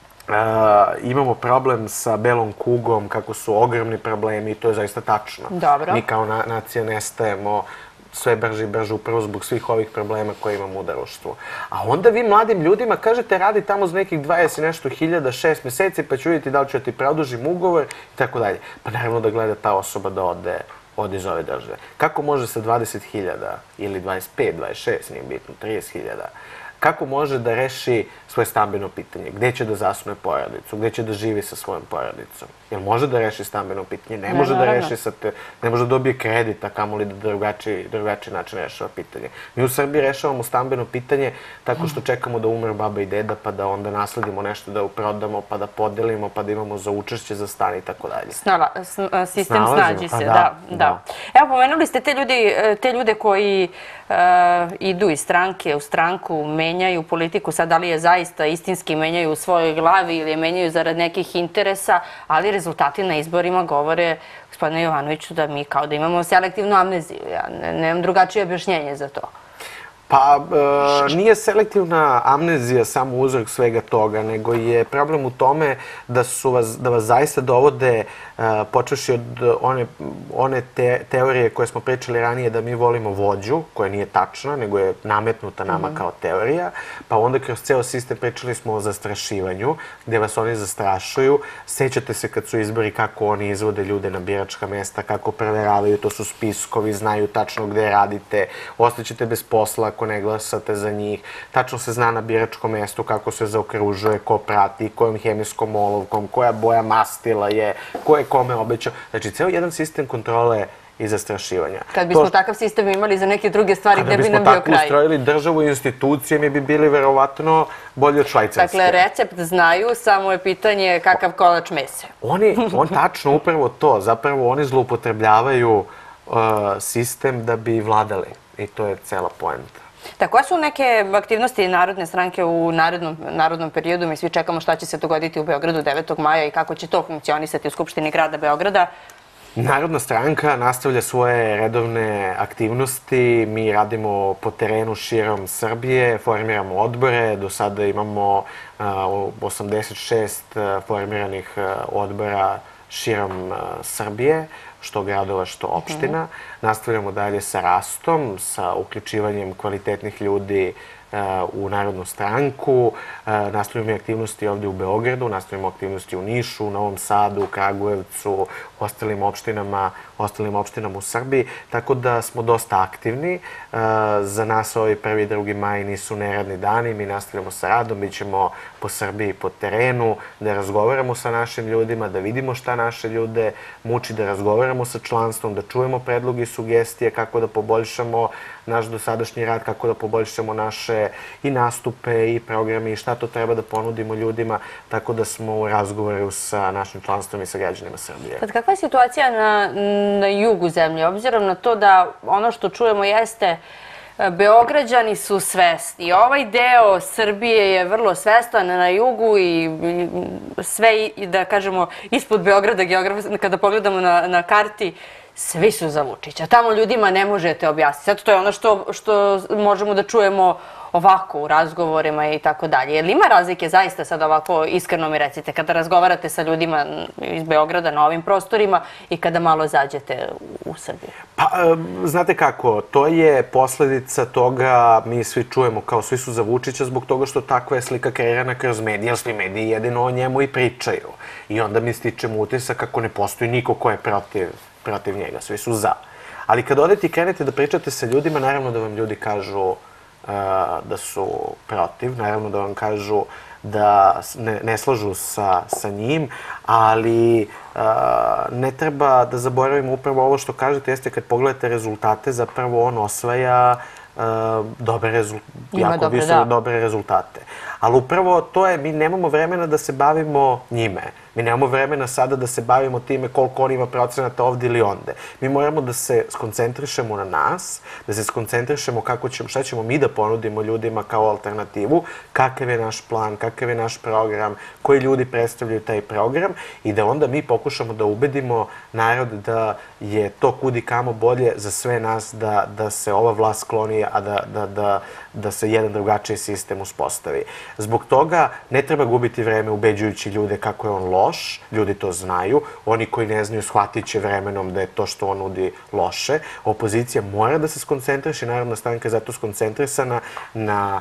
imamo problem sa belom kugom, kako su ogromni problemi i to je zaista tačno. Dobro. Mi kao nacija nestajemo sve brže i brže upravo zbog svih ovih problema koje imamo u društvu. A onda vi mladim ljudima kažete radi tamo za nekih 20 i nešto hiljada, 6 meseci, pa ću vidjeti da li ću ti produžim ugovor i tako dalje. Pa naravno da gleda ta osoba da ode iz ove države. Kako može sa 20.000 ili 25, 26, nije bitno, 30.000, kako može da reši svoje stambeno pitanje? Gde će da zasnuje porodicu? Gde će da živi sa svojom porodicom? Jel može da reši stambeno pitanje? Ne može da reši ne može da dobije kredit, a kamoli da drugačiji način rešava pitanje. Mi u Srbiji rešavamo stambeno pitanje tako što čekamo da umre baba i deda, pa da onda nasledimo nešto da prodamo, pa da podelimo, pa da imamo za učešće, za stan i tako dalje. Sistem snađi se, da. Evo, pomenuli ste te ljude koji idu iz stranke u stranku, menjaju politiku, sad da li je zaista istinski menjaju u svojoj glavi ili je menjaju zarad nekih interesa, ali rezultati na izborima govore, gospodine Jovanoviću, da mi kao da imamo selektivnu amneziju. Ja nemam drugačije objašnjenje za to. Pa nije selektivna amnezija samo uzrok svega toga, nego je problem u tome da vas zaista dovode, počeši od one teorije koje smo pričali ranije da mi volimo vođu, koja nije tačna, nego je nametnuta nama kao teorija, pa onda kroz ceo sistem pričali smo o zastrašivanju, gde vas oni zastrašuju. Sećate se kad su izbori kako oni izvode ljude na biračka mesta, kako preveravaju, to su spiskovi, znaju tačno gde radite, ostaćete bez posla ako ne glasate za njih. Tačno se zna na biračkom mestu kako se zaokružuje, ko prati, kojom hemijskom olovkom, koja boja mastila je, ko je kome obećao. Znači, ceo jedan sistem kontrole i zastrašivanja. Kad bismo takav sistem imali za neke druge stvari, gde bi nam bio kraj? Kada bismo tako ustrojili državu i institucije, mi bi bili verovatno bolji od Švajcarske. Dakle, recept znaju, samo je pitanje kakav kolač mese. On tačno upravo to. Zapravo, oni zloupotrebljavaju sistem da bi vladali. I to je cela poenta. Da, koje su neke aktivnosti Narodne stranke u narednom periodu? Mi svi čekamo šta će se dogoditi u Beogradu 9. maja i kako će to funkcionisati u Skupštini grada Beograda. Narodna stranka nastavlja svoje redovne aktivnosti. Mi radimo po terenu širom Srbije, formiramo odbore. Do sada imamo 86 formiranih odbora širom Srbije, što gradova, što opština. Nastavljamo dalje sa rastom, sa uključivanjem kvalitetnih ljudi u Narodnu stranku. Nastavljamo i aktivnosti ovdje u Beogradu, nastavljamo aktivnosti u Nišu, u Novom Sadu, u Kragujevcu, ostalim opštinama u Srbiji. Tako da smo dosta aktivni. Za nas ovaj 1. i 2. maj nisu neradni dani. Mi nastavljamo sa radom, bit ćemo po Srbiji, po terenu, da razgovaramo sa našim ljudima, da vidimo šta naše ljude muči, da razgovaramo sa članstvom, da čujemo predloge i sugestije kako da poboljšamo naš dosadašnji rad, kako da poboljšamo naše i nastupe i programe i šta to treba da ponudimo ljudima, tako da smo u razgovoru sa našim članstvom i sa građanima Srbije. Sad, kakva je situacija na jugu zemlje? Obzirom na to da ono što čujemo jeste Beograđani su svesni. Ovaj deo Srbije je vrlo svestan na jugu i sve, da kažemo, ispod Beograda, kada pogledamo na karti, svi su za Vučića. Tamo ljudima ne možete objasniti. Sad, to je ono što možemo da čujemo ovako u razgovorima i tako dalje. Jel ima razlike zaista, sad ovako iskreno mi recite, kada razgovarate sa ljudima iz Beograda na ovim prostorima i kada malo zađete u Srbiju? Pa, znate kako, to je posledica toga, mi svi čujemo kao svi su za Vučića zbog toga što takva je slika kreirana kroz medije, jer svi mediji jedino o njemu i pričaju. I onda mi stičemo utisak kako ne postoji niko ko je protiv njega, svi su za. Ali kad odete i krenete da pričate sa ljudima, naravno da vam ljudi kažu da su protiv, naravno da vam kažu da ne slažu sa njim, ali ne treba da zaboravimo upravo ovo što kažete, jeste kad pogledate rezultate, zapravo on osvaja jako dobre rezultate. Ali upravo to je, mi nemamo vremena da se bavimo njime. Mi nemamo vremena sada da se bavimo time koliko on ima procenata ovdje ili onde. Mi moramo da se skoncentrišemo na nas, da se skoncentrišemo šta ćemo mi da ponudimo ljudima kao alternativu, kakav je naš plan, kakav je naš program, koji ljudi predstavljaju taj program i da onda mi pokušamo da ubedimo narod da je to kudi kamo bolje za sve nas, da se ova vlast skloni, a da se jedan drugačiji sistem uspostavi. Zbog toga ne treba gubiti vreme ubeđujući ljude kako je on loš, ljudi to znaju, oni koji ne znaju shvatit će vremenom da je to što on nudi loše. Opozicija mora da se skoncentriše, Narodna stranka je zato skoncentrisana na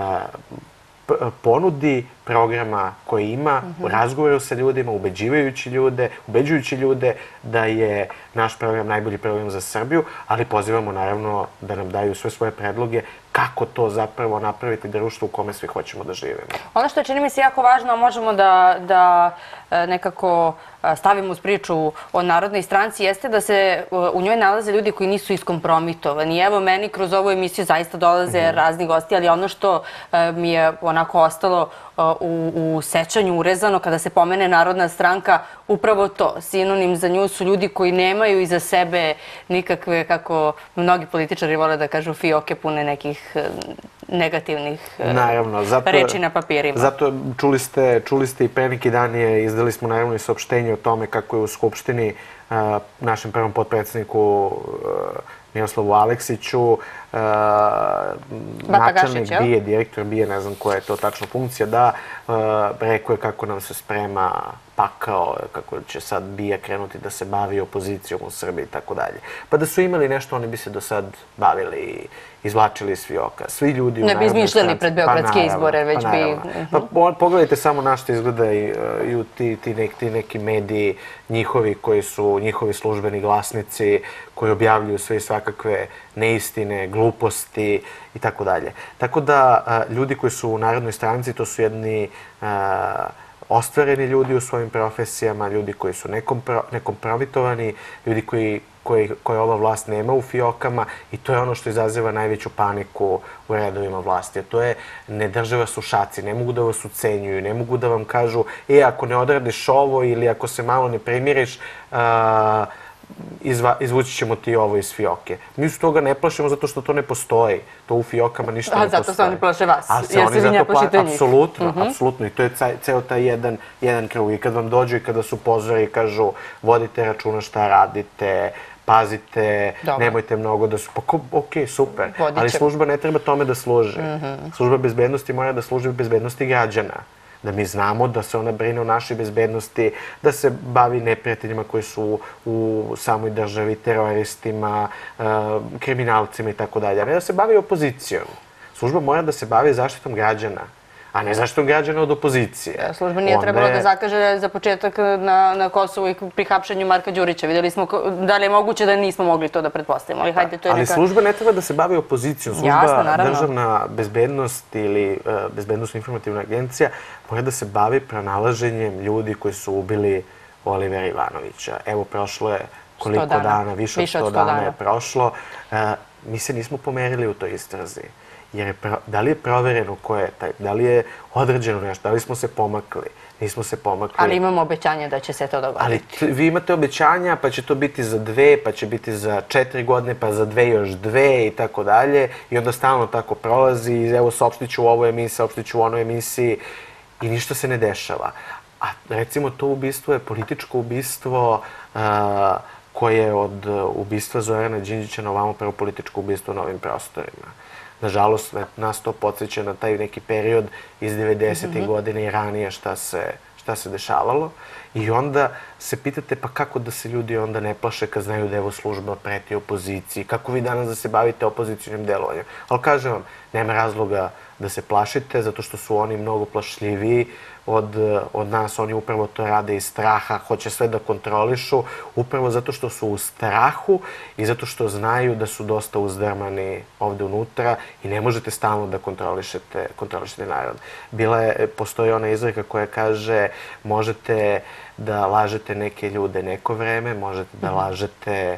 ponudi programa koji ima, u razgovoru sa ljudima, ubeđujući ljude da je naš program najbolji program za Srbiju, ali pozivamo naravno da nam daju sve svoje predloge kako to zapravo napraviti društvo u kome svi hoćemo da živimo. Ono što je, čini mi se, jako važno, možemo da nekako stavimo uz priču o Narodnoj stranci, jeste da se u njoj nalaze ljudi koji nisu iskompromitovani. Evo, meni kroz ovu emisiju zaista dolaze razni gosti, ali ono što mi je onako ostalo u sećanju urezano kada se pomene Narodna stranka, upravo to. Sinonim za nju su ljudi koji nemaju iza sebe nikakve, kako mnogi političari vole da kažu, fioke pune nekih negativnih reči na papirima. Zato čuli ste i pre neki dan izdali smo naravno i saopštenje o tome kako je u Skupštini našem prvom potpredsjedniku Miroslavu Aleksiću, načelnik BIA, direktor BIA, ne znam koja je to tačna funkcija, da rekao je kako nam se sprema pakao, kako će sad BIA krenuti da se bavi opozicijom u Srbiji i tako dalje. Pa da su imali nešto, oni bi se do sad bavili i izvlačili iz fioka. Svi ljudi u ne bi izmišljali pred beogradske izbore, već bi... Pogledajte samo na što izgledaju ti neki mediji njihovi koji su njihovi službeni glasnici, koji objavljuju sve i svakakve neistine, gluposti i tako dalje. Tako da ljudi koji su u Narodnoj stranci, to su jedni ostvareni ljudi u svojim profesijama, ljudi koji su nekompromitovani, ljudi koje ova vlast nema u fiokama i to je ono što izaziva najveću paniku u redovima vlasti. To je, ne drže vas u šaci, ne mogu da vas ucenjuju, ne mogu da vam kažu ako ne odradiš ovo ili ako se malo ne primiriš, izvući ćemo ti ovo iz fioke. Mi se toga ne plašimo zato što to ne postoji. To u fiokama ništa ne postoji. Zato se oni plaše vas, Ali jer se vi ne plašite njih. Apsolutno, apsolutno. I to je ceo taj jedan krug. I kad vam dođu i kada su upozore i kažu vodite računa šta radite, pazite, nemojte mnogo da su... Pa okej, super. Ali služba ne treba tome da služi. Služba bezbednosti mora da služi bezbednosti građana. Da mi znamo da se ona brine o našoj bezbednosti, da se bavi neprijateljima koji su u samoj državi, teroristima, kriminalcima i tako dalje. A ne da se bavi opozicijom. Služba mora da se bavi zaštitom građana, a ne zaštitom građana od opozicije. Služba nije trebalo da zakaže za početak na Kosovu i pri hapšenju Marka Đurića. Videli smo da li je moguće da nismo mogli to da pretpostavimo. Ali služba ne treba da se bavi opozicijom. Služba državna bezbednost ili bezbednostno informativna agencija mora da se bavi pronalaženjem ljudi koji su ubili Olivera Ivanovića. Evo, prošlo je koliko dana, više od 100 dana je prošlo. Mi se nismo pomerili u toj istrazi. Jer da li je provereno ko je taj, da li je određeno nešto, da li smo se pomakli, nismo se pomakli. Ali imamo obećanje da će se to dogoditi. Ali vi imate obećanja, pa će to biti za 2, pa će biti za 4 godine, pa za 2 još 2 i tako dalje. I onda stalno tako prolazi i evo saopštit ću u ovoj emisiji, saopštit ću u onoj emisiji i ništa se ne dešava. A recimo to ubistvo je političko ubistvo koje je od ubistva Zorana Đinđića na ovamo prvo političko ubistvo na ovim prostorima. Nažalost, nas to podsjeća na taj neki period iz 90. godine i ranije šta se dešavalo. I onda se pitate pa kako da se ljudi onda ne plaše kad znaju da evo služba preti opoziciji, kako vi danas da se bavite opozicijnim delovanjem. Ali kažem vam, nema razloga da se plašite, zato što su oni mnogo plašljiviji od nas. Oni upravo to rade iz straha, hoće sve da kontrolišu, upravo zato što su u strahu i zato što znaju da su dosta uzdrmani ovde unutra i ne možete stalno da kontrolišete narod. Postoji ona izreka koja kaže možete da lažete neke ljude neko vreme, možete da lažete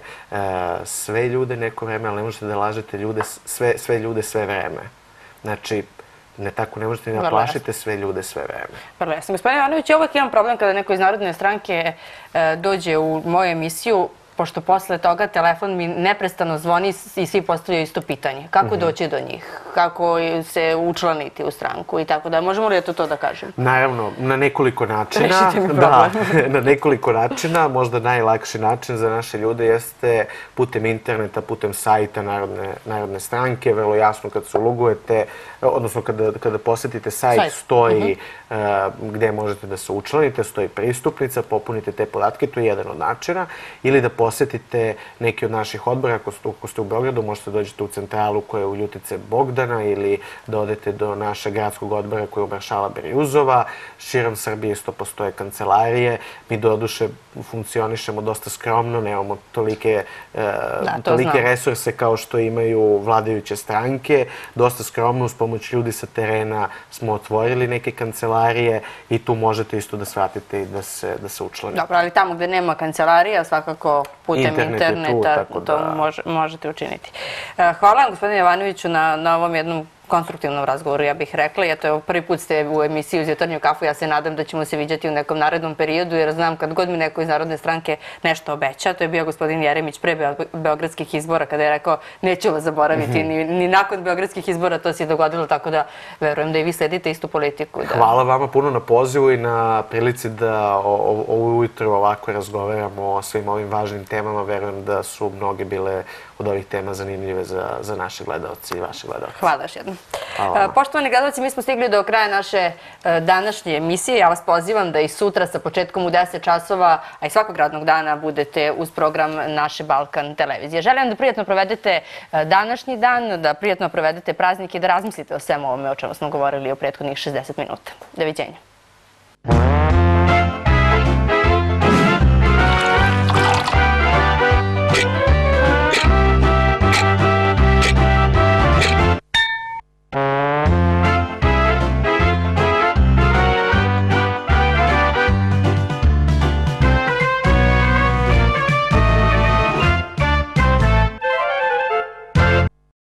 sve ljude neko vreme, ali ne možete da lažete sve ljude sve vreme. Znači, ne tako ne možete ni da plašite sve ljude sve vreme. Vrlo jasno. Gospodin Jovanović, ja uvek imam problem kada neko iz Narodne stranke dođe u moju emisiju, pošto posle toga telefon mi neprestano zvoni i svi postavljaju isto pitanje. Kako doći do njih? Kako se učlaniti u stranku i tako da. Možemo li to da kažem? Naravno, na nekoliko načina. Rešite mi problem. Na nekoliko načina. Možda najlakši način za naše ljude jeste putem interneta, putem sajta Narodne stranke. Vrlo jasno kad se ulogujete, odnosno kada posetite sajt, stoji gde možete da se učlanite, stoji pristupnica, popunite te podatke, to je jedan od načina. Ili da posetite neki od naših odbora, ako ste u Beogradu, možete dođete u centralu koja je u Ljutice Bogdana ili da odete do našeg gradskog odbora koja je u Maršala Berjuzova. Širom Srbije isto postoje kancelarije. Mi doduše funkcionišemo dosta skromno, nemamo tolike resurse kao što imaju vladajuće stranke. Dosta skromno, uz pomoć ljudi sa terena smo otvorili neke kancelarije i tu možete isto da shvatite i da se učlanite. Dobro, ali tamo gde nema kancelarija, svakako putem interneta to možete učiniti. Hvala vam, gospodine Jovanoviću, na ovom jednom konstruktivnom razgovoru, ja bih rekla. Eto, prvi put ste u emisiji uz Jutarnju kafu. Ja se nadam da ćemo se viđati u nekom narednom periodu, jer znam kad god mi neko iz Narodne stranke nešto obeća. To je bio gospodin Jeremić pre beogradskih izbora, kada je rekao neću vas zaboraviti, ni nakon beogradskih izbora to se je dogodilo, tako da verujem da i vi sledite istu politiku. Hvala vama puno na pozivu i na prilici da ovo ujutro ovako razgovaramo o svim ovim važnim temama. Verujem da su mnoge bile od ovih tema zanimljive za naše gledalce i vaše gledalce. Hvala još jednom. Poštovani gledalci, mi smo stigli do kraja naše današnje emisije. Ja vas pozivam da i sutra sa početkom u 10 časova, a i svakog radnog dana budete uz program naše Balkan televizije. Želim da prijatno provedete današnji dan, da prijatno provedete praznik i da razmislite o svemu ovome o čemu smo govorili u prethodnih 60 minuta. Doviđenja.